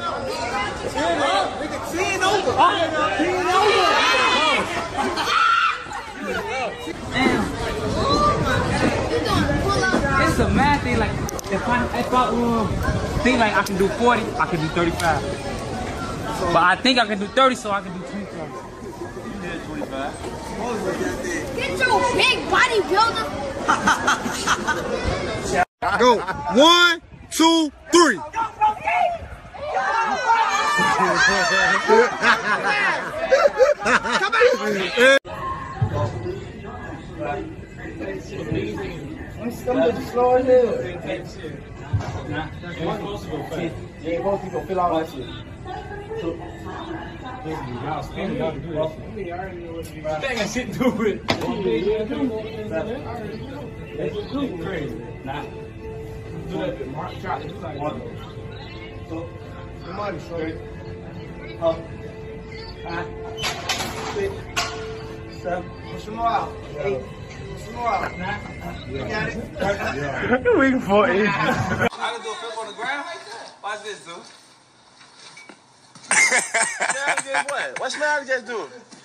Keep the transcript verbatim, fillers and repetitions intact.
Ten over. Ten over. Damn. It's a mad thing. Like if I if I um think like I can do forty, I can do thirty-five. But I think I can do thirty, so I can do twenty-five. twenty-five. Get your big bodybuilder. Go. One, two, three. Come back. I'm slow as hell. Nah, you're supposed to go fast. Yeah, you're supposed to go fill out that shit. Y'all spin, y'all do that shit. I already know what you got. That ain't shit to do with it. That's crazy. Nah. Do that bit, Mark. Try to do like one. So, come on, straight. Up. Five. Six. Seven. Push them more out. Eight. Push them more out. Nine. You got it? You're weak for it. I can do a flip on the ground. Watch this, dude. What? What Smack just do?